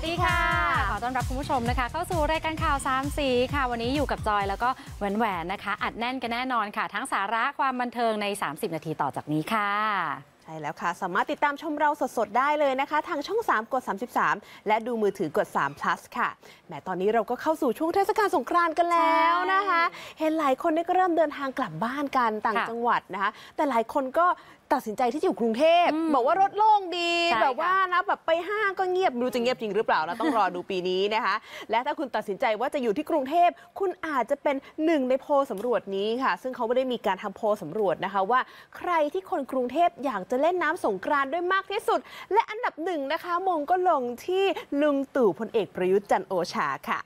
ดีค่ะขอต้อนรับคุณผู้ชมนะคะเข้าสู่รายการข่าว3สีค่ะวันนี้อยู่กับจอยแล้วก็แหวนนะคะอัดแน่นกันแน่นอนค่ะทั้งสาระความบันเทิงใน30นาทีต่อจากนี้ค่ะใช่แล้วค่ะสามารถติดตามชมเราสดๆได้เลยนะคะทางช่อง3กด33และดูมือถือกด3 plus ค่ะแหมตอนนี้เราก็เข้าสู่ช่วงเทศกาลสงกรานต์กันแล้วนะคะเห็นหลายคนก็เริ่มเดินทางกลับบ้านกันต่างจังหวัดนะคะแต่หลายคนก็ตัดสินใจที่จะอยู่กรุงเทพบอกว่ารถโล่งดีแบบว่านะแบบไปห้างก็เงียบดูจะเงียบจริงหรือเปล่านะต้องรอดูปีนี้นะคะและถ้าคุณตัดสินใจว่าจะอยู่ที่กรุงเทพคุณอาจจะเป็นหนึ่งในโพลสำรวจนี้ค่ะซึ่งเขาไม่ได้มีการทำโพลสำรวจนะคะว่าใครที่คนกรุงเทพอยากจะเล่นน้ำสงกรานต์ด้วยมากที่สุดและอันดับหนึ่งนะคะมงก็ลงที่ลุงตู่พลเอกประยุทธ์จันทร์โอชาค่ะ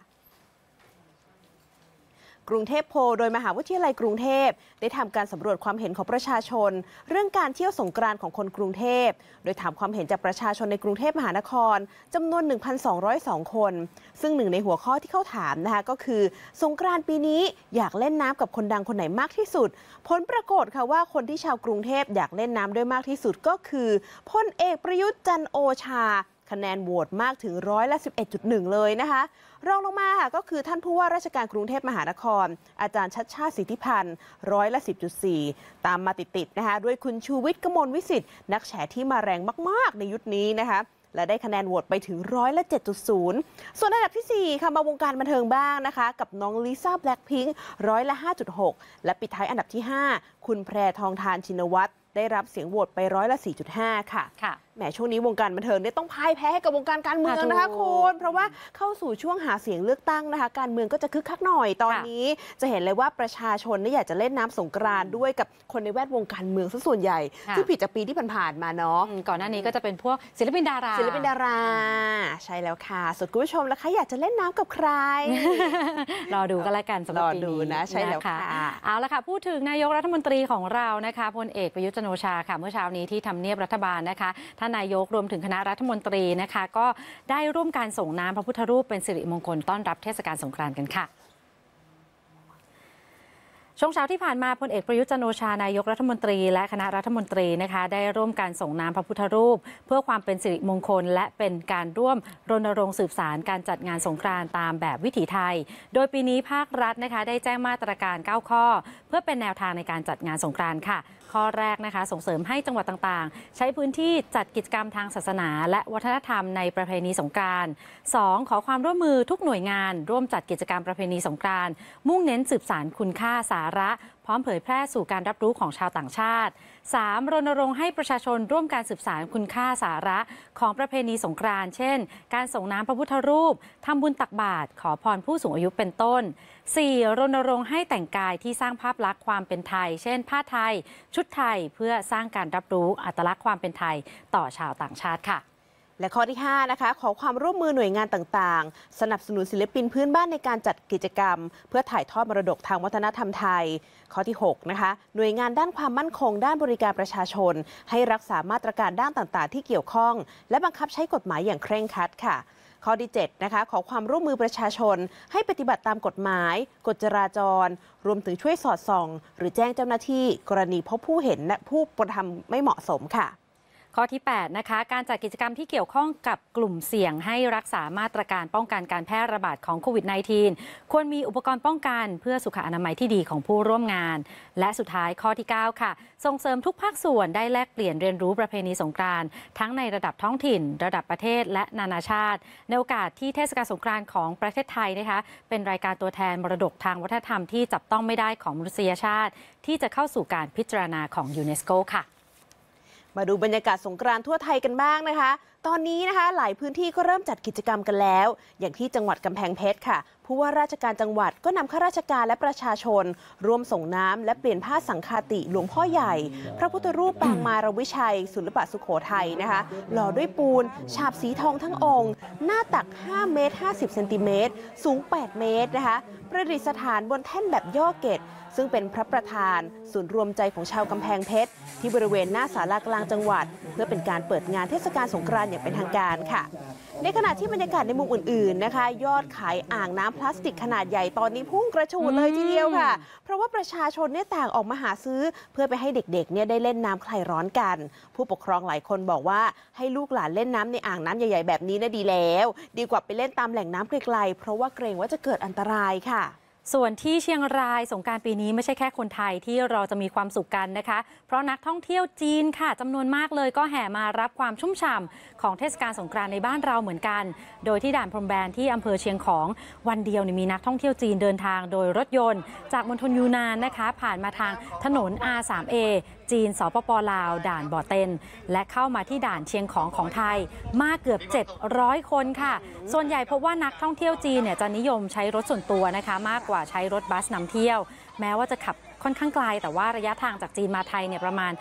กรุงเทพโพลโดยมหาวิทยาลัยกรุงเทพได้ทำการสำรวจความเห็นของประชาชนเรื่องการเที่ยวสงกรานต์ของคนกรุงเทพโดยถามความเห็นจากประชาชนในกรุงเทพมหานครจำนวน 1,202 คนซึ่งหนึ่งในหัวข้อที่เขาถามนะคะก็คือสงกรานต์ปีนี้อยากเล่นน้ำกับคนดังคนไหนมากที่สุดผลปรากฏค่ะว่าคนที่ชาวกรุงเทพอยากเล่นน้ำด้วยมากที่สุดก็คือพลเอกประยุทธ์จันทร์โอชาคะแนนโหวตมากถึง11.1%เลยนะคะรองลงมาค่ะก็คือท่านผู้ว่าราชการกรุงเทพมหานครอาจารย์ชัชชาติสิทธิพันธ์10.4%ตามมาติดๆนะคะด้วยคุณชูวิทย์กมลวิสิทธิ์นักแฉที่มาแรงมากๆในยุคนี้นะคะและได้คะแนนโหวตไปถึง7.0%ส่วนอันดับที่4ค่ะมาวงการบันเทิงบ้างนะคะกับน้องลิซ่าแบล็คพิงค์5.6%และปิดท้ายอันดับที่5คุณแพรทองธารชินวัตรได้รับเสียงโหวตไป4.5%ค่ะแหมช่วงนี้วงการบันเทิงเนี่ยต้องพ่ายแพ้ให้กับวงการการเมืองนะคะคุณเพราะว่าเข้าสู่ช่วงหาเสียงเลือกตั้งนะคะการเมืองก็จะคึกคักหน่อยตอนนี้จะเห็นเลยว่าประชาชนเนี่ยอยากจะเล่นน้ำสงกรานต์ด้วยกับคนในแวดวงการเมืองซะส่วนใหญ่ซึ่งผิดจากปีที่ผ่านๆมาเนาะก่อนหน้านี้ก็จะเป็นพวกศิลปินดาราใช่แล้วค่ะส่วนคุณผู้ชมล่ะคะอยากจะเล่นน้ำกับใครรอดูกันละกันสำหรับปีนี้นะใช่แล้วค่ะเอาละค่ะพูดถึงนายกรัฐมนตรีของเรานะคะพลเอกประยุทธ์จันทร์โอชาค่ะเมื่อเช้านี้ที่ทำเนียบรัฐบาลนะคะท่านนายกรวมถึงคณะรัฐมนตรีนะคะก็ได้ร่วมการส่งน้ำพระพุทธรูปเป็นสิริมงคลต้อนรับเทศกาลสงกรานต์กันค่ะช่วงเช้าที่ผ่านมาพลเอกประยุทธ์จันทร์โอชานายกรัฐมนตรีและคณะรัฐมนตรีนะคะได้ร่วมการส่งน้ำพระพุทธรูปเพื่อความเป็นสิริมงคลและเป็นการร่วมรณรงค์สืบสานการจัดงานสงกรานต์ตามแบบวิถีไทยโดยปีนี้ภาครัฐนะคะได้แจ้งมาตรการ9ข้อเพื่อเป็นแนวทางในการจัดงานสงกรานต์ค่ะข้อแรกนะคะส่งเสริมให้จังหวัดต่างๆใช้พื้นที่จัดกิจกรรมทางศาสนาและวัฒนธรรมในประเพณีสงกรานต์ 2. ขอความร่วมมือทุกหน่วยงานร่วมจัดกิจกรรมประเพณีสงกรานต์มุ่งเน้นสืบสานคุณค่าสาระพร้อมเผยแพร่สู่การรับรู้ของชาวต่างชาติ 3. รณรงค์ให้ประชาชนร่วมการสืบสานคุณค่าสาระของประเพณีสงกรานต์เช่นการส่งน้ำพระพุทธรูปทำบุญตักบาตรขอพรผู้สูงอายุเป็นต้น 4. รณรงค์ให้แต่งกายที่สร้างภาพลักษณ์ความเป็นไทยเช่นผ้าไทยชุดไทยเพื่อสร้างการรับรู้อัตลักษณ์ความเป็นไทยต่อชาวต่างชาติค่ะและข้อที่5นะคะขอความร่วมมือหน่วยงานต่างๆสนับสนุนศิลปินพื้นบ้านในการจัดกิจกรรมเพื่อถ่ายทอดมรดกทางวัฒนธรรมไทยข้อที่6นะคะหน่วยงานด้านความมั่นคงด้านบริการประชาชนให้รักษามาตรการด้านต่างๆที่เกี่ยวข้องและบังคับใช้กฎหมายอย่างเคร่งครัดค่ะข้อที่7นะคะขอความร่วมมือประชาชนให้ปฏิบัติตามกฎหมายกฎจราจรรวมถึงช่วยสอดส่องหรือแจ้งเจ้าหน้าที่กรณีพบผู้เห็นและผู้กระทำไม่เหมาะสมค่ะข้อที่8นะคะการจัดกิจกรรมที่เกี่ยวข้องกับกลุ่มเสี่ยงให้รักษามาตรการป้องกันการแพร่ระบาดของโควิด -19 ควรมีอุปกรณ์ป้องกันเพื่อสุขอนามัยที่ดีของผู้ร่วมงานและสุดท้ายข้อที่9ค่ะส่งเสริมทุกภาคส่วนได้แลกเปลี่ยนเรียนรู้ประเพณีสงกรานต์ทั้งในระดับท้องถิ่นระดับประเทศและนานาชาติในโอกาสที่เทศกาลสงกรานต์ของประเทศไทยนะคะเป็นรายการตัวแทนมรดกทางวัฒนธรรมที่จับต้องไม่ได้ของมนุษยชาติที่จะเข้าสู่การพิจารณาของยูเนสโกค่ะมาดูบรรยากาศสงกรานต์ทั่วไทยกันบ้างนะคะตอนนี้นะคะหลายพื้นที่ก็เริ่มจัดกิจกรรมกันแล้วอย่างที่จังหวัดกำแพงเพชรค่ะผู้ว่าราชการจังหวัดก็นำข้าราชการและประชาชนร่วมส่งน้ำและเปลี่ยนผ้าสังฆาติหลวงพ่อใหญ่พระพุทธรูปปางมารวิชัยศิลปะสุโขทัยนะคะหล่อด้วยปูนฉาบสีทองทั้งองค์หน้าตัก5 เมตร 50 เซนติเมตรสูง8 เมตรนะคะประดิษฐานบนแท่นแบบย่อเกตซึ่งเป็นพระประธานศูนย์รวมใจของชาวกำแพงเพชรที่บริเวณหน้าศาลากลางจังหวัดเพื่อเป็นการเปิดงานเทศกาลสงกรานต์อย่างเป็นทางการค่ะในขณะที่บรรยากาศในมุมอื่นๆนะคะยอดขายอ่างน้ำพลาสติกขนาดใหญ่ตอนนี้พุ่งกระฉูดเลยทีเดียวค่ะเพราะว่าประชาชนเนี่ยต่างออกมาหาซื้อเพื่อไปให้เด็กๆเนี่ยได้เล่นน้ำคลายร้อนกันผู้ปกครองหลายคนบอกว่าให้ลูกหลานเล่นน้ำในอ่างน้ำใหญ่ๆแบบนี้นะดีแล้วดีกว่าไปเล่นตามแหล่งน้ำไกลๆเพราะว่าเกรงว่าจะเกิดอันตรายค่ะส่วนที่เชียงรายสงกรานต์ปีนี้ไม่ใช่แค่คนไทยที่เราจะมีความสุขกันนะคะเพราะนักท่องเที่ยวจีนค่ะจำนวนมากเลยก็แห่มารับความชุ่มฉ่ำของเทศกาลสงกรานต์ในบ้านเราเหมือนกันโดยที่ด่านพรมแดนที่อำเภอเชียงของวันเดียวมีนักท่องเที่ยวจีนเดินทางโดยรถยนต์จากมณฑลยูนานนะคะผ่านมาทางถนน R3A จีนสปป.ลาวด่านบ่อเต็นและเข้ามาที่ด่านเชียงของไทยมากเกือบ700คนค่ะส่วนใหญ่พบว่านักท่องเที่ยวจีนเนี่ยจะนิยมใช้รถส่วนตัวนะคะมากกว่าใช้รถบัสนำเที่ยวแม้ว่าจะขับค่อนข้างไกลแต่ว่าระยะทางจากจีนมาไทยเนี่ยประมาณ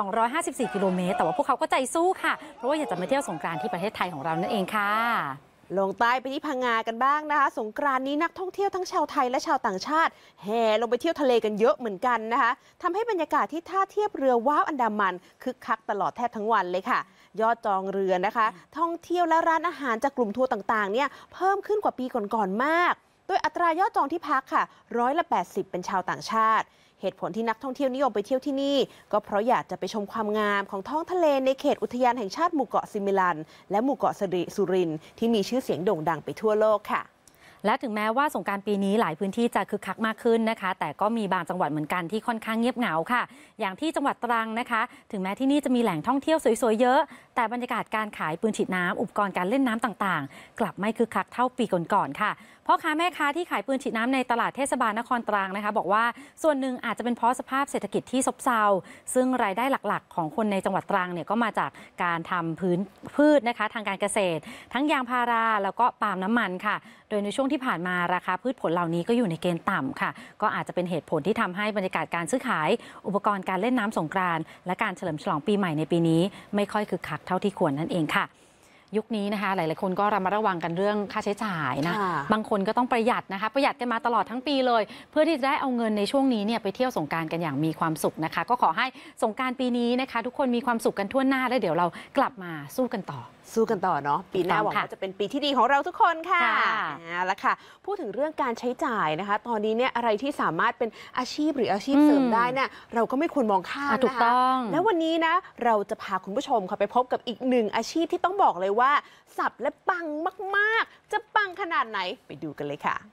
254กิโลเมตรแต่ว่าพวกเขาก็ใจสู้ค่ะเพราะว่าอยากจะมาเที่ยวสงกรานต์ที่ประเทศไทยของเรานั่นเองค่ะลงใต้ไปที่พังงากันบ้างนะคะสงกรานต์นี้นักท่องเที่ยวทั้งชาวไทยและชาวต่างชาติแห่ลงไปเที่ยวทะเลกันเยอะเหมือนกันนะคะทำให้บรรยากาศที่ท่าเทียบเรือว้าวอันดามันคึกคักตลอดแทบทั้งวันเลยค่ะยอดจองเรือนะคะท่องเที่ยวและร้านอาหารจากกลุ่มทัวร์ต่างๆเนี่ยเพิ่มขึ้นกว่าปีก่อนๆมากโดยอัตรายอดจองที่พักค่ะ80%เป็นชาวต่างชาติเหตุผลที่นักท่องเที่ยวนิยมไปเที่ยวที่นี่ก็เพราะอยากจะไปชมความงามของท้องทะเลในเขตอุทยานแห่งชาติหมู่เกาะซิมิลันและหมู่เกาะสุรินทร์ที่มีชื่อเสียงโด่งดังไปทั่วโลกค่ะและถึงแม้ว่าสงกรานต์ปีนี้หลายพื้นที่จะคึกคักมากขึ้นนะคะแต่ก็มีบางจังหวัดเหมือนกันที่ค่อนข้างเงียบเหงาค่ะอย่างที่จังหวัดตรังนะคะถึงแม้ที่นี่จะมีแหล่งท่องเที่ยวสวยๆเยอะแต่บรรยากาศการขายปืนฉีดน้ำอุปกรณ์การเล่นน้ำต่างๆกลับไม่คึกคักเท่าปีก่อนๆค่ะพ่อค้าแม่ค้าที่ขายปืนฉีดน้ำในตลาดเทศบาลนครตรังนะคะบอกว่าส่วนหนึ่งอาจจะเป็นเพราะสภาพเศรษฐกิจที่ซบเซาซึ่งรายได้หลักๆของคนในจังหวัดตรังเนี่ยก็มาจากการทำพืชนะคะทางการเกษตรทั้งยางพาราแล้วก็ปาล์มน้ำมันค่ะโดยในช่วงที่ผ่านมาราคาพืชผลเหล่านี้ก็อยู่ในเกณฑ์ต่ำค่ะก็อาจจะเป็นเหตุผลที่ทำให้บรรยากาศการซื้อขายอุปกรณ์การเล่นน้ำสงกรานต์และการเฉลิมฉลองปีใหม่ในปีนี้ไม่ค่อยคึกคักเท่าที่ควรนั่นเองค่ะยุคนี้นะคะหลายๆคนก็ระมัดระวังกันเรื่องค่าใช้จ่ายนะบางคนก็ต้องประหยัดนะคะประหยัดกันมาตลอดทั้งปีเลยเพื่อที่จะได้เอาเงินในช่วงนี้เนี่ยไปเที่ยวสงกรานต์กันอย่างมีความสุขนะคะก็ขอให้สงกรานต์ปีนี้นะคะทุกคนมีความสุขกันทั่วหน้าแล้วเดี๋ยวเรากลับมาสู้กันต่อเนาะปีหน้าหวังว่าจะเป็นปีที่ดีของเราทุกคนค่ะแล้วค่ะพูดถึงเรื่องการใช้จ่ายนะคะตอนนี้เนี่ยอะไรที่สามารถเป็นอาชีพหรืออาชีพเสริมได้เนี่ยเราก็ไม่ควรมองข้ามนะคะถูกต้องแล้ววันนี้นะเราจะพาคุณผู้ชมค่ะไปพบกับอีกหนึ่งอาชีพที่ต้องบอกเลยว่าสับและปังมากๆจะปังขนาดไหนไปดูกันเลยค่ะ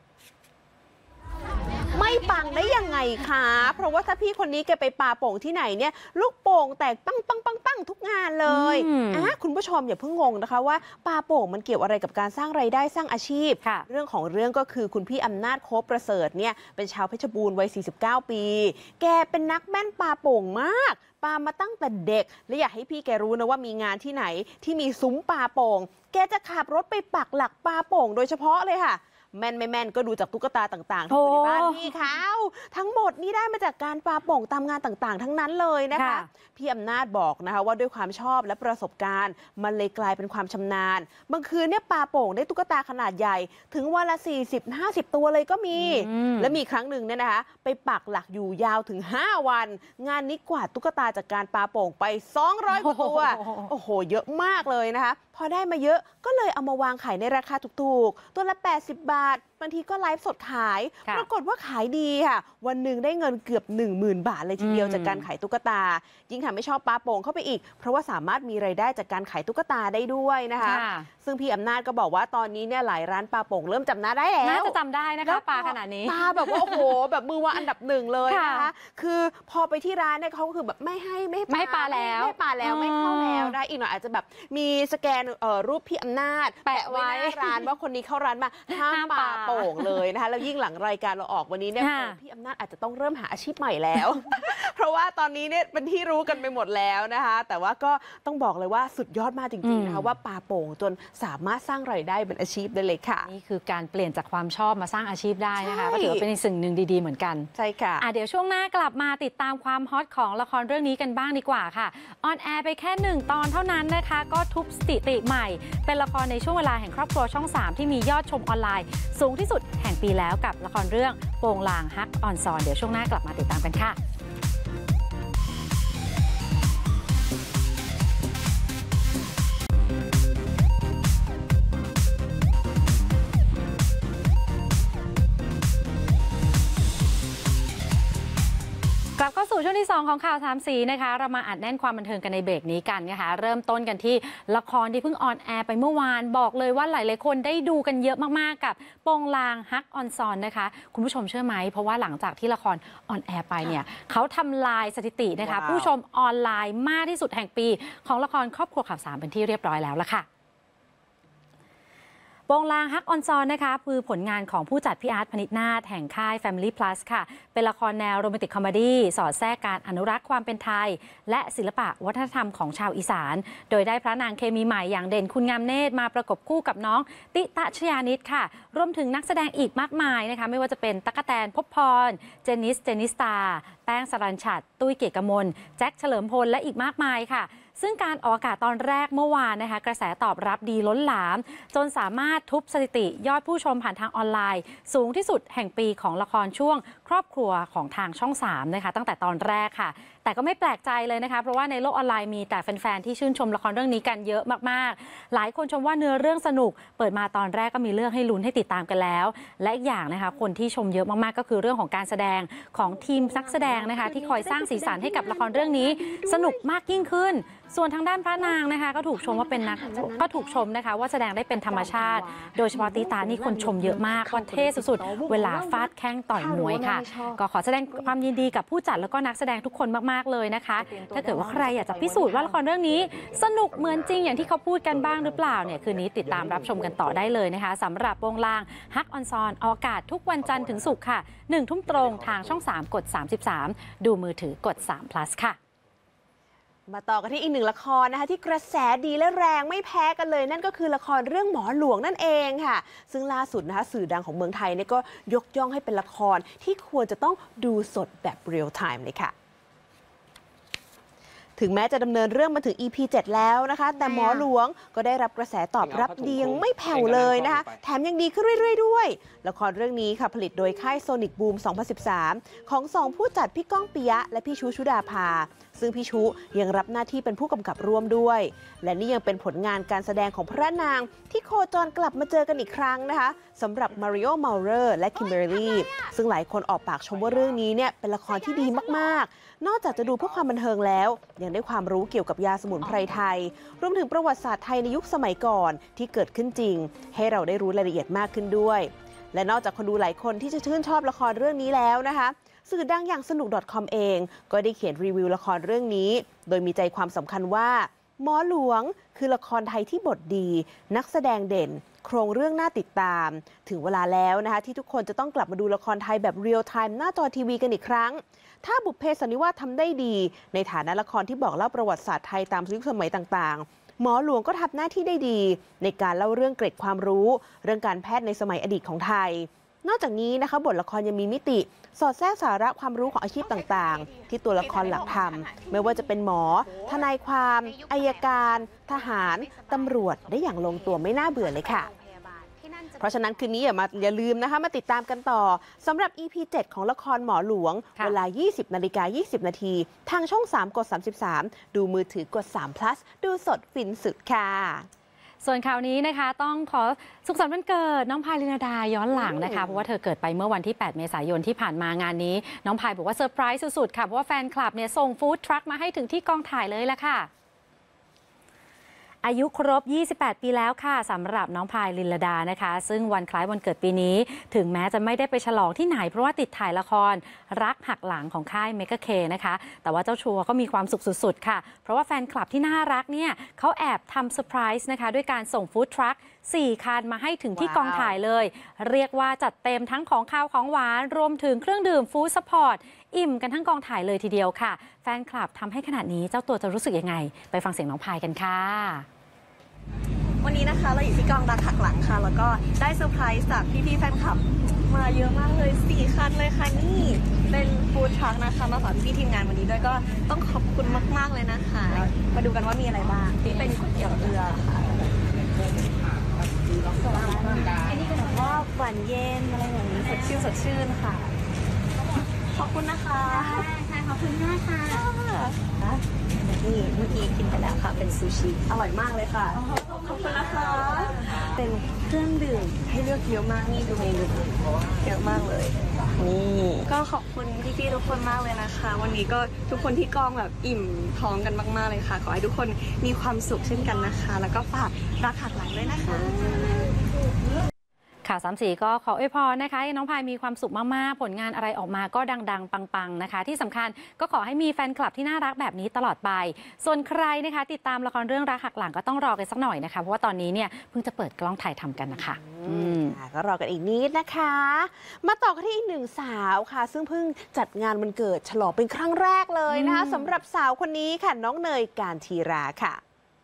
ไม่ปังได้ยังไงคะเพราะว่าถ้าพี่คนนี้แกไปปาโป่งที่ไหนเนี่ยลูกโป่งแตกปังทุกงานเลยคุณผู้ชมอย่าเพิ่งงงนะคะว่าปาโป่งมันเกี่ยวอะไรกับการสร้างรายได้สร้างอาชีพเรื่องของเรื่องก็คือคุณพี่อำนาจโคบประเสริฐเนี่ยเป็นชาวเพชรบูรณ์วัย49 ปีแกเป็นนักแม่นปาโป่งมากปามาตั้งแต่เด็กและอยากให้พี่แกรู้นะว่ามีงานที่ไหนที่มีซุ้มปาโป่งแกจะขับรถไปปักหลักปาโป่งโดยเฉพาะเลยค่ะแม่นไม่แม่นก็ดูจากตุ๊กตาต่างๆที่อยู่ในบ้านพี่เขาทั้งหมดนี่ได้มาจากการปาโป่งตามงานต่างๆทั้งนั้นเลยนะคะพี่อำนาจบอกนะคะว่าด้วยความชอบและประสบการณ์มันเลยกลายเป็นความชำนาญบางคืนเนี่ยปาโป่งได้ตุ๊กตาขนาดใหญ่ถึงวันละ40-50 ตัวเลยก็มีและมีครั้งหนึ่งเนี่ยนะคะไปปักหลักอยู่ยาวถึง5 วันงานนี้กวาดตุ๊กตาจากการปาโป่งไป200 กว่าตัวโอ้โหเยอะมากเลยนะคะพอได้มาเยอะก็เลยเอามาวางขายในราคาถูกๆตัวละ80 บาทบางทีก็ไลฟ์สดขายปรากฏว่าขายดีค่ะวันหนึ่งได้เงินเกือบ 10,000 บาทเลยทีเดียวจากการขายตุ๊กตายิ่งทำให้ชอบปาโป่งเข้าไปอีกเพราะว่าสามารถมีรายได้จากการขายตุ๊กตาได้ด้วยนะคะซึ่งพี่อำนาจก็บอกว่าตอนนี้เนี่ยหลายร้านปาโป่งเริ่มจำหน้าได้แล้วน่าจะจำได้นะคะปาขนาดนี้ปาแบบว่าโอ้โหแบบมือวางอันดับ1เลยนะคะคือพอไปที่ร้านเนี่ยเขาก็คือแบบไม่ให้ปาแล้วไม่เข้าแล้วได้อีกหน่อยอาจจะแบบมีสแกนรูปพี่อำนาจแปะไว้หน้าร้านว่าคนนี้เข้าร้านมาห้ามปาโป่งเลยนะคะแล้วยิ่งหลังรายการเราออกวันนี้เนี่ยพี่อำนาจอาจจะต้องเริ่มหาอาชีพใหม่แล้ว เพราะว่าตอนนี้เนี่ยเป็นที่รู้กันไปหมดแล้วนะคะแต่ว่าก็ต้องบอกเลยว่าสุดยอดมากจริงๆนะคะว่าปาโป่งจนสามารถสร้างรายได้เป็นอาชีพได้เลยค่ะนี่คือการเปลี่ยนจากความชอบมาสร้างอาชีพได้นะคะก็ถือเป็นสิ่งหนึ่งดีๆเหมือนกันใช่ค่ะเดี๋ยวช่วงหน้ากลับมาติดตามความฮอตของละครเรื่องนี้กันบ้างดีกว่าค่ะออนแอร์ไปแค่1 ตอนเท่านั้นนะคะก็ทุบสถิติใหม่เป็นละครในช่วงเวลาแห่งครอบครัวช่อง3ที่มียอดชมออนไลน์สูงที่สุดแห่งปีแล้วกับละครเรื่องโปงลางฮักออนซอนเดี๋ยวช่วงหน้ากลับมาติดตามกันค่ะวงที่ 2 ของข่าวสามสีนะคะเรามาอัดแน่นความบันเทิงกันในเบรกนี้กันนะคะเริ่มต้นกันที่ละครที่เพิ่งออนแอร์ไปเมื่อวานบอกเลยว่าหลายๆคนได้ดูกันเยอะมากๆกับโปงลางฮักออนซอนนะคะคุณผู้ชมเชื่อไหมเพราะว่าหลังจากที่ละครออนแอร์ไปเนี่ยเขาทำลายสถิตินะคะผู้ชมออนไลน์มากที่สุดแห่งปีของละครครอบครัวข่าวสามเป็นที่เรียบร้อยแล้วละค่ะโปงลางฮักออนซอนนะคะคือผลงานของผู้จัดพี่อาร์ตพนิชนาถแห่งค่าย Family Plus ค่ะเป็นละครแนวโรแมนติกคอมเมดี้สอดแทรกการอนุรักษ์ความเป็นไทยและศิลปะวัฒนธรรมของชาวอีสานโดยได้พระนางเคมีใหม่อย่างเด่นคุณงามเนตรมาประกบคู่กับน้องติตะชยานิดค่ะรวมถึงนักแสดงอีกมากมายนะคะไม่ว่าจะเป็นตั๊กแตนภพพรเจนิสตาแป้งสรัญชัดตุ้ยเกียรติกมลแจ็คเฉลิมพลและอีกมากมายค่ะซึ่งการออกอากาศตอนแรกเมื่อวานนะคะกระแสตอบรับดีล้นหลามจนสามารถทุบสถิติยอดผู้ชมผ่านทางออนไลน์สูงที่สุดแห่งปีของละครช่วงครอบครัวของทางช่อง3นะคะตั้งแต่ตอนแรกค่ะแต่ก็ไม่แปลกใจเลยนะคะเพราะว่าในโลกออนไลน์มีแต่แฟนๆที่ชื่นชมละครเรื่องนี้กันเยอะมากๆหลายคนชมว่าเนื้อเรื่องสนุกเปิดมาตอนแรกก็มีเรื่องให้ลุ้นให้ติดตามกันแล้วและอีกอย่างนะคะคนที่ชมเยอะมากๆก็คือเรื่องของการแสดงของทีมนักแสดงนะคะที่คอยสร้างสีสันให้กับละครเรื่องนี้สนุกมากยิ่งขึ้นส่วนทางด้านพระนางนะคะก็ถูกชมนะคะว่าแสดงได้เป็นธรรมชาติโดยเฉพาะตีตานี่คนชมเยอะมากว่าเท่สุดๆเวลาฟาดแข้งต่อยมวยค่ะก็ขอแสดงความยินดีกับผู้จัดแล้วก็นักแสดงทุกคนมากๆเลยนะคะถ้าเกิดว่าใครอยากจะพิสูจน์ว่าละครเรื่องนี้สนุกเหมือนจริงอย่างที่เขาพูดกันบ้างหรือเปล่าเนี่ยคืนนี้ติดตามรับชมกันต่อได้เลยนะคะสำหรับโปงลางฮักออนซอนออกอากาศทุกวันจันทร์ถึงศุกร์ค่ะ 1 ทุ่มตรงทางช่อง3กด33ดูมือถือกด3 plus ค่ะมาต่อกันที่อีกหนึ่งละครนะคะที่กระแสดีและแรงไม่แพ้กันเลยนั่นก็คือละครเรื่องหมอหลวงนั่นเองค่ะซึ่งล่าสุดนะคะสื่อดังของเมืองไทยเนี่ยก็ยกย่องให้เป็นละครที่ควรจะต้องดูสดแบบเรียลไทม์เลยค่ะถึงแม้จะดำเนินเรื่องมาถึง EP 7 แล้วนะคะแต่หมอหลวงก็ได้รับกระแสตอบรับดียังไม่แผ่วเลยนะคะแถมยังดีขึ้นเรื่อยๆด้วยละครเรื่องนี้ค่ะผลิตโดยค่ายโซนิกบูม 2013 ของ2ผู้จัดพี่ก้องปิยะและพี่ชุดาภาซึ่งพี่ชุยังรับหน้าที่เป็นผู้กำกับร่วมด้วยและนี่ยังเป็นผลงานการแสดงของพระนางที่โคจรกลับมาเจอกันอีกครั้งนะคะสำหรับมาริโอ เมาเลอร์และคิมเบอร์รี่ซึ่งหลายคนออกปากชมว่าเรื่องนี้เนี่ยเป็นละครที่ดีมากๆนอกจากจะดูเพื่อความบันเทิงแล้วยังได้ความรู้เกี่ยวกับยาสมุนไพรไทยรวมถึงประวัติศาสตร์ไทยในยุคสมัยก่อนที่เกิดขึ้นจริงให้เราได้รู้รายละเอียดมากขึ้นด้วยและนอกจากคนดูหลายคนที่จะชื่นชอบละครเรื่องนี้แล้วนะคะสื่อดังอย่างสนุก .com เองก็ได้เขียนรีวิวละครเรื่องนี้โดยมีใจความสำคัญว่าหมอหลวงคือละครไทยที่บทดีนักแสดงเด่นโครงเรื่องน่าติดตามถึงเวลาแล้วนะคะที่ทุกคนจะต้องกลับมาดูละครไทยแบบเรียลไทม์หน้าจอทีวีกันอีกครั้งถ้าบุพเพสันนิวาสทำได้ดีในฐานะละครที่บอกเล่าประวัติศาสตร์ไทยตามยุคสมัยต่างๆหมอหลวงก็ทำหน้าที่ได้ดีในการเล่าเรื่องเกร็ดความรู้เรื่องการแพทย์ในสมัยอดีตของไทยนอกจากนี้นะคะบทละครยังมีมิติสอดแทรกสาระความรู้ของอาชีพต่างๆที่ตัวละครหลักทำไม่ว่าจะเป็นหมอทนายความอัยการทหารตำรวจได้อย่างลงตัวไม่น่าเบื่อเลยค่ะเพราะฉะนั้นคืนนี้อย่าลืมนะคะมาติดตามกันต่อสำหรับ EP 7 ของละครหมอหลวงเวลา 20:20 นาทีทางช่อง3กด33ดูมือถือกด3 plus ดูสดฟินสุดค่ะส่วนข่าวนี้นะคะต้องขอสุขสันต์วันเกิดน้องพายลินดาย้อนหลังนะคะเพราะว่าเธอเกิดไปเมื่อวันที่ 8 เมษายนที่ผ่านมางานนี้น้องพายบอกว่าเซอร์ไพรส์สุดๆค่ะเพราะว่าแฟนคลับเนี่ยส่งฟู้ดทรัคมาให้ถึงที่กองถ่ายเลยละค่ะอายุครบ 28 ปีแล้วค่ะสำหรับน้องพายลินดานะคะซึ่งวันคล้ายวันเกิดปีนี้ถึงแม้จะไม่ได้ไปฉลองที่ไหนเพราะว่าติดถ่ายละครรักหักหลังของค่ายเมกะเคนะคะแต่ว่าเจ้าชัวก็มีความสุขสุดๆค่ะเพราะว่าแฟนคลับที่น่ารักเนี่ยเขาแอบทำเซอร์ไพรส์นะคะด้วยการส่งฟู้ดทรัค4 คันมาให้ถึงที่กองถ่ายเลยเรียกว่าจัดเต็มทั้งของข้าวของหวานรวมถึงเครื่องดื่มฟู้ดซัพพอร์ตอิ่มกันทั้งกองถ่ายเลยทีเดียวค่ะแฟนคลับทำให้ขนาดนี้เจ้าตัวจะรู้สึกยังไงไปฟังเสียงน้องพายกันค่ะวันนี้นะคะเราอยู่ที่กองรักหักหลังค่ะแล้วก็ได้เซอร์ไพรส์จากพี่ๆแฟนคลับมาเยอะมากเลย4 คันเลยค่ะนี่เป็นฟู้ดทรัคนะคะมาฝากพี่ทีมงานวันนี้ด้วยก็ต้องขอบคุณมากๆเลยนะคะมาดูกันว่ามีอะไรบ้างนี่เป็นก๋วยเตี๋ยวเรือค่ะอันนี้เป็นแบบว่าหวานเย็นอะไรอย่างนี้สดชื่นค่ะขอบคุณนะคะค่ะขอบคุณมากค่ะนี่เมื่อกี้กินไปแล้วค่ะเป็นซูชิอร่อยมากเลยค่ะขอบคุณนะคะเป็นเครื่องดื่มให้เลือกเยอะมากนี่ดูเมนูเยอะมากเลยนี่ก็ขอบคุณพี่ๆทุกคนมากเลยนะคะวันนี้ก็ทุกคนที่กองแบบอิ่มท้องกันมากๆเลยค่ะขอให้ทุกคนมีความสุขเช่นกันนะคะแล้วก็ฝากรักหักหลังด้วยนะคะข่าวสามสีก็ขออวยพรนะคะให้น้องพายมีความสุขมากๆผลงานอะไรออกมาก็ดังๆปังๆนะคะที่สำคัญก็ขอให้มีแฟนคลับที่น่ารักแบบนี้ตลอดไปส่วนใครนะคะติดตามละครเรื่องรักหักหลังก็ต้องรอกันสักหน่อยนะคะเพราะว่าตอนนี้เนี่ยเพิ่งจะเปิดกล้องถ่ายทำกันนะคะก็รอกันอีกนิดนะคะมาต่อกันที่อีกหนึ่งสาวค่ะซึ่งเพิ่งจัดงานวันเกิดฉลองเป็นครั้งแรกเลยนะคะสำหรับสาวคนนี้ค่ะน้องเนยการทีราค่ะ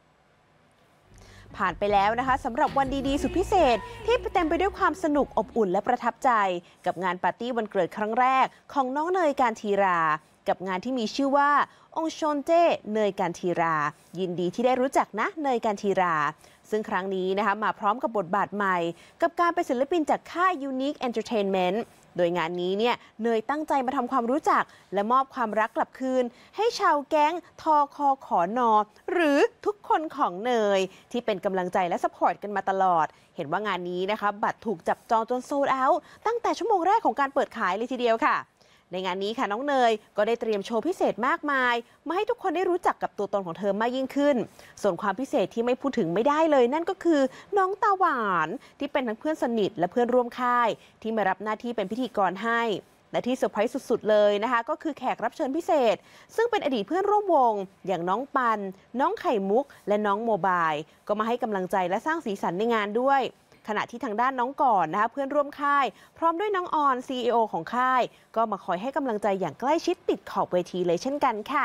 ผ่านไปแล้วนะคะสำหรับวันดีๆสุดพิเศษที่เต็มไปด้วยความสนุกอบอุ่นและประทับใจกับงานปาร์ตี้วันเกิดครั้งแรกของน้องเนยการทีรากับงานที่มีชื่อว่าองชนเจ้เนยการทีรายินดีที่ได้รู้จักนะเนยการทีราซึ่งครั้งนี้นะคะมาพร้อมกับบทบาทใหม่กับการเป็นศิลปินจากค่าย Unique Entertainment โดยงานนี้เนี่ยเนยตั้งใจมาทำความรู้จักและมอบความรักกลับคืนให้ชาวแก๊งทคขนหรือทุกคนของเนยที่เป็นกำลังใจและซัพพอร์ตกันมาตลอดเห็นว่างานนี้นะคะบัตรถูกจับจองจนโซลด์เอาท์ตั้งแต่ชั่วโมงแรกของการเปิดขายเลยทีเดียวค่ะในงานนี้ค่ะน้องเนยก็ได้เตรียมโชว์พิเศษมากมายมาให้ทุกคนได้รู้จักกับตัวตนของเธอมากยิ่งขึ้นส่วนความพิเศษที่ไม่พูดถึงไม่ได้เลยนั่นก็คือน้องตาหวานที่เป็นทั้งเพื่อนสนิทและเพื่อนร่วมค่ายที่มารับหน้าที่เป็นพิธีกรให้และที่เซอร์ไพรส์สุดๆเลยนะคะก็คือแขกรับเชิญพิเศษซึ่งเป็นอดีตเพื่อนร่วมวงอย่างน้องปันน้องไข่มุกและน้องโมบายก็มาให้กำลังใจและสร้างสีสันในงานด้วยขณะที่ทางด้านน้องก่อนนะคะเพื่อนร่วมค่ายพร้อมด้วยน้องออน CEO ของค่ายก็มาคอยให้กำลังใจอย่างใกล้ชิดติดขอบเวทีเลยเช่นกันค่ะ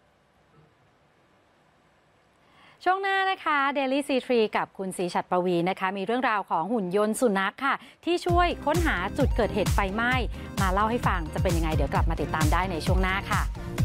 ช่วงหน้านะคะ Daily C3 กับคุณศรีฉัตรปวีนะคะมีเรื่องราวของหุ่นยนต์สุนัขค่ะที่ช่วยค้นหาจุดเกิดเหตุไฟไหม้มาเล่าให้ฟังจะเป็นยังไงเดี๋ยวกลับมาติดตามได้ในช่วงหน้าค่ะ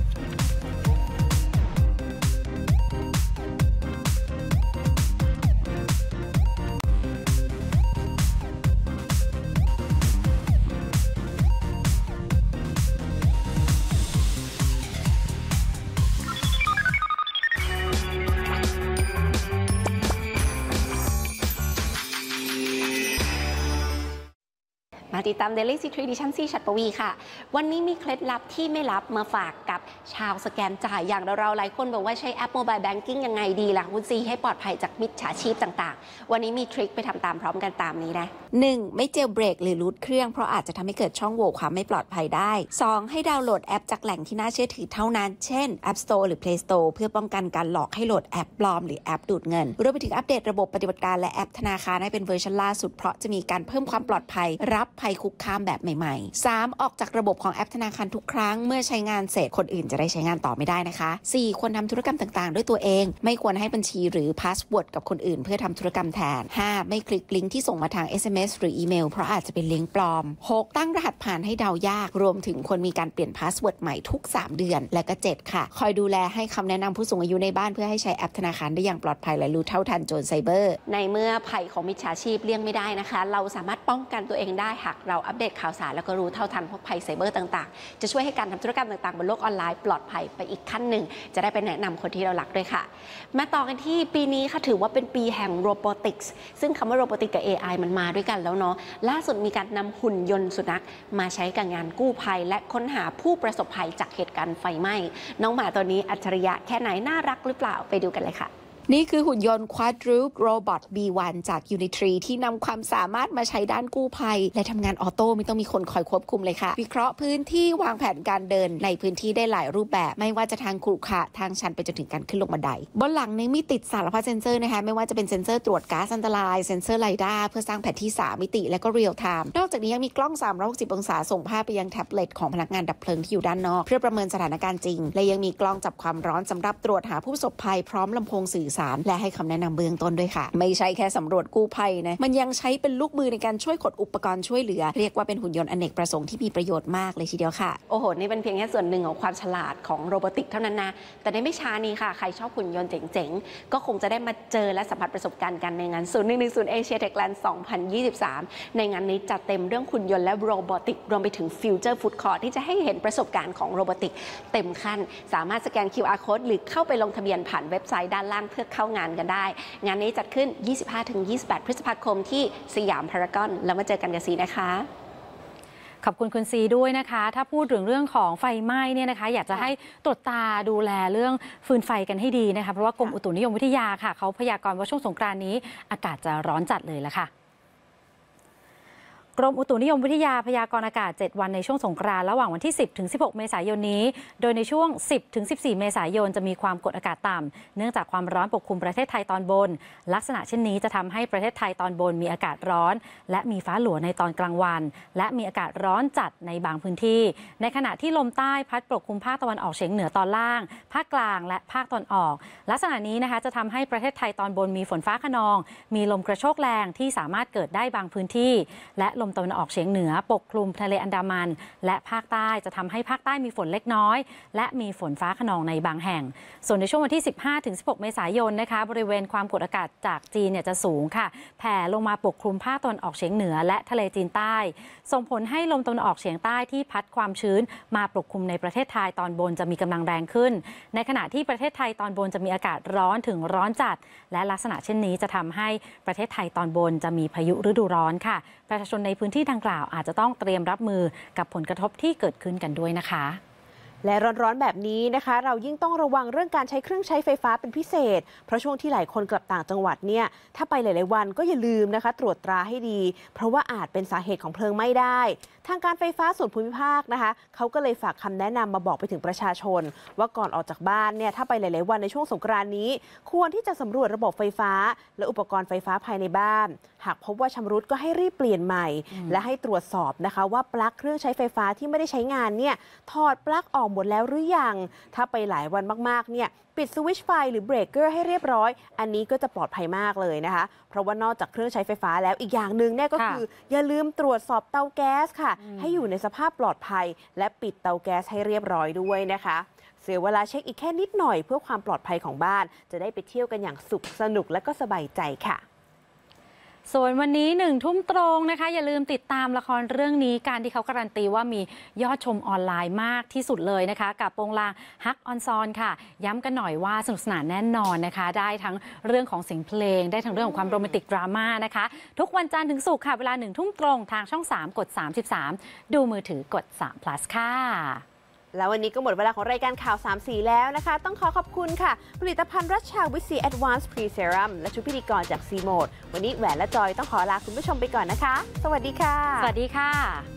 มาติดตาม Daily C3 ดิฉันซีฉัตรปวีค่ะวันนี้มีเคล็ดลับที่ไม่ลับมาฝากกับชาวสแกนจ่ายอย่างเราหลายคนบอกว่าใช้แอป Mobile Banking ยังไงดีล่ะคุณซีให้ปลอดภัยจากมิจฉาชีพต่างๆวันนี้มีทริคไปทำตามพร้อมกันตามนี้นะ 1. ไม่เจลเบรกหรือรูทเครื่องเพราะอาจจะทำให้เกิดช่องโหว่ความไม่ปลอดภัยได้ 2. ให้ดาวน์โหลดแอปจากแหล่งที่น่าเชื่อถือเท่านั้นเช่น App Store หรือ Play Store เพื่อป้องกันการหลอกให้โหลดแอปปลอมหรือแอปดูดเงินรวมไปถึงอัปเดตระบบปฏิบัติการและแอปธนาคารให้เป็นเวอร์ชันล่าสุดเพราะจะมีการเพิ่มความปลอดภัยรับภัยคุกคามแบบใหม่ๆ 3. ออกจากระบบของแอปธนาคารทุกครั้งเมื่อใช้งานเสร็จคนอื่นจะได้ใช้งานต่อไม่ได้นะคะ 4. ควรทำธุรกรรมต่างๆด้วยตัวเองไม่ควรให้บัญชีหรือพาสเวิร์ดกับคนอื่นเพื่อทำธุรกรรมแทน 5. ไม่คลิกลิงก์ที่ส่งมาทาง SMS หรืออีเมลเพราะอาจจะเป็นลิงก์ปลอม 6. ตั้งรหัสผ่านให้เดายากรวมถึงควรมีการเปลี่ยนพาสเวิร์ดใหม่ทุก3 เดือนและก็ 7. ค่ะคอยดูแลให้คำแนะนำผู้สูงอายุในบ้านเพื่อให้ใช้แอปธนาคารได้อย่างปลอดภัยและรู้เท่าทันโจรไซเบอร์ในเมื่อภัยของมิจฉาชีพเลี่ยงไม่ได้นะคะเราสามารถป้องกันตัวเองได้หากเราอัปเดตข่าวสารแล้วก็รู้เท่าทันพวกภัยไซเบอร์ต่างๆจะช่วยให้การทำธุรกรรมต่างๆบนโลกออนไลน์ปลอดภัยไปอีกขั้นหนึ่งจะได้ไปแนะนำคนที่เรารักด้วยค่ะมาต่อกันที่ปีนี้ค่ะถือว่าเป็นปีแห่งโรบอติกส์ซึ่งคำว่าโรบอติกกับ AI มันมาด้วยกันแล้วเนาะล่าสุดมีการนำหุ่นยนต์สุนัขมาใช้กับงานกู้ภัยและค้นหาผู้ประสบภัยจากเหตุการณ์ไฟไหม้น้องหมาตัวนี้อัจฉริยะแค่ไหนน่ารักหรือเปล่าไปดูกันเลยค่ะนี่คือหุ่นยนต์ Quadruped Robot B1 จาก Unitree ที่นำความสามารถมาใช้ด้านกู้ภัยและทำงานออโต้ไม่ต้องมีคนคอยควบคุมเลยค่ะวิเคราะห์พื้นที่วางแผนการเดินในพื้นที่ได้หลายรูปแบบไม่ว่าจะทางขรุขระทางชันไปจนถึงการขึ้นลงบันไดบนหลังนี้มีติดสารพัดเซ็นเซอร์นะคะไม่ว่าจะเป็นเซ็นเซอร์ตรวจก๊าซอันตรายเซ็นเซอร์ไรด้าเพื่อสร้างแผนที่3 มิติและก็เรียลไทม์นอกจากนี้ยังมีกล้อง360องศาส่งภาพไปยังแท็บเล็ตของพนักงานดับเพลิงที่อยู่ด้านนอกเพื่อประเมินสถานการณ์จริงและยังมีกล้องจับความร้อนสำหรับตรวจหาผู้ประสบภัยพร้อมลำโพงสื่อสารและให้คำแนะนำเบื้องต้นด้วยค่ะไม่ใช่แค่สำรวจกู้ภัยนะมันยังใช้เป็นลูกมือในการช่วยขนอุปกรณ์ช่วยเหลือเรียกว่าเป็นหุ่นยนต์อเนกประสงค์ที่มีประโยชน์มากเลยทีเดียวค่ะโอ้โหนี่เป็นเพียงแค่ส่วนหนึ่งของความฉลาดของโรบอติกเท่านั้นนะแต่ในไม่ช้านี้ค่ะใครชอบหุ่นยนต์เจ๋งๆก็คงจะได้มาเจอและสัมผัสประสบการณ์กันในงาน0110 Asia Techland 2023ในงานนี้จัดเต็มเรื่องหุ่นยนต์และโรบอติกรวมไปถึงฟิวเจอร์ฟู้ดคอร์ทที่จะให้เห็นประสบการณ์ของโรบอติกเต็มขั้นสามารถสแกน QR Code หรือเข้าไปลงทะเบียนผ่านเว็บไซต์ด้านล่างเพื่ออกเข้างานกันได้งานนี้จัดขึ้น 25-28 พฤษภาคมที่สยามพารากอนแล้วมาเจอกันกับซีนะคะขอบคุณคุณซีด้วยนะคะถ้าพูดถึงเรื่องของไฟไหม้เนี่ยนะคะอยากจะให้ตรวจตาดูแลเรื่องฟืนไฟกันให้ดีนะคะเพราะว่ากรมอุตุนิยมวิทยาค่ะเขาพยากรณ์ว่าช่วงสงกรานต์นี้อากาศจะร้อนจัดเลยละค่ะกรมอุตุนิยมวิทยาพยากรณ์อากาศ7วันในช่วงสงกรานต์ระหว่างวันที่10ถึง16เมษายนนี้โดยในช่วง10ถึง14เมษายนจะมีความกดอากาศต่ำเนื่องจากความร้อนปกคลุมประเทศไทยตอนบนลักษณะเช่นนี้จะทำให้ประเทศไทยตอนบนมีอากาศร้อนและมีฟ้าหลัวในตอนกลางวันและมีอากาศร้อนจัดในบางพื้นที่ในขณะที่ลมใต้พัดปกคลุมภาคตะวันออกเฉียงเหนือตอนล่างภาคกลางและภาคตะวันออกลักษณะนี้นะคะจะทำให้ประเทศไทยตอนบนมีฝนฟ้าคะนองมีลมกระโชกแรงที่สามารถเกิดได้บางพื้นที่และลมตะวันออกเฉียงเหนือปกคลุมทะเลอันดามันและภาคใต้จะทำให้ภาคใต้มีฝนเล็กน้อยและมีฝนฟ้าคะนองในบางแห่งส่วนในช่วงวันที่15-16เมษายนนะคะบริเวณความกดอากาศจากจีนจะสูงค่ะแผ่ลงมาปกคลุมภาคตะวันออกเฉียงเหนือและทะเลจีนใต้ส่งผลให้ลมตะวันออกเฉียงใต้ที่พัดความชื้นมาปกคลุมในประเทศไทยตอนบนจะมีกำลังแรงขึ้นในขณะที่ประเทศไทยตอนบนจะมีอากาศร้อนถึงร้อนจัดและลักษณะเช่นนี้จะทำให้ประเทศไทยตอนบนจะมีพายุฤดูร้อนค่ะประชาชนในพื้นที่ดังกล่าวอาจจะต้องเตรียมรับมือกับผลกระทบที่เกิดขึ้นกันด้วยนะคะและร้อนๆแบบนี้นะคะเรายิ่งต้องระวังเรื่องการใช้เครื่องใช้ไฟฟ้าเป็นพิเศษเพราะช่วงที่หลายคนกลับต่างจังหวัดเนี่ยถ้าไปหลายๆวันก็อย่าลืมนะคะตรวจตราให้ดีเพราะว่าอาจเป็นสาเหตุของเพลิงไหม้ได้ทางการไฟฟ้าส่วนภูมิภาคนะคะเขาก็เลยฝากคำแนะนำมาบอกไปถึงประชาชนว่าก่อนออกจากบ้านเนี่ยถ้าไปหลายๆวันในช่วงสงกรานต์นี้ควรที่จะสำรวจระบบไฟฟ้าและอุปกรณ์ไฟฟ้าภายในบ้านหากพบว่าชำรุดก็ให้รีบเปลี่ยนใหม่และให้ตรวจสอบนะคะว่าปลั๊กเครื่องใช้ไฟฟ้าที่ไม่ได้ใช้งานเนี่ยถอดปลั๊กออกหมดแล้วหรือยังถ้าไปหลายวันมากๆเนี่ยปิดสวิตช์ไฟหรือเบรกเกอร์ให้เรียบร้อยอันนี้ก็จะปลอดภัยมากเลยนะคะเพราะว่านอกจากเครื่องใช้ไฟฟ้าแล้วอีกอย่างหนึ่งเนี่ยก็คืออย่าลืมตรวจสอบเตาแก๊สค่ะให้อยู่ในสภาพปลอดภัยและปิดเตาแก๊สให้เรียบร้อยด้วยนะคะเสียเวลาเช็คอีกแค่นิดหน่อยเพื่อความปลอดภัยของบ้านจะได้ไปเที่ยวกันอย่างสุขสนุกและก็สบายใจค่ะส่วนวันนี้1 ทุ่มตรงนะคะอย่าลืมติดตามละครเรื่องนี้การที่เขาการันตีว่ามียอดชมออนไลน์มากที่สุดเลยนะคะกับโปงลางฮักออนซอนค่ะย้ำกันหน่อยว่าสนุกสนานแน่นอนนะคะได้ทั้งเรื่องของเสียงเพลงได้ทั้งเรื่องของความโรแมนติกดราม่านะคะทุกวันจันทร์ถึงศุกร์ค่ะเวลา1 ทุ่มตรงทางช่อง3กด33ดูมือถือกด3 plus ค่ะแล้ววันนี้ก็หมดเวลาของรายการข่าว3 สีแล้วนะคะต้องขอบคุณค่ะผลิตภัณฑ์รัชชาวิซี Advanced Pre Serum และชุดพิธีกรจากซีโมดวันนี้แหวนและจอยต้องขอลาคุณผู้ชมไปก่อนนะคะสวัสดีค่ะสวัสดีค่ะ